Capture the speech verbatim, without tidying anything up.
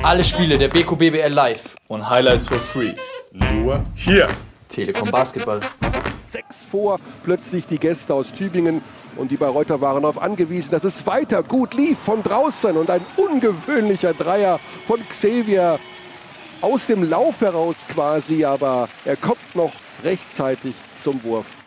Alle Spiele der B Q B B L live und Highlights for free. Nur hier. Telekom Basketball. Sechs vor, plötzlich die Gäste aus Tübingen. Und die Bayreuther waren darauf angewiesen, dass es weiter gut lief von draußen. Und ein ungewöhnlicher Dreier von Xavier aus dem Lauf heraus quasi. Aber er kommt noch rechtzeitig zum Wurf.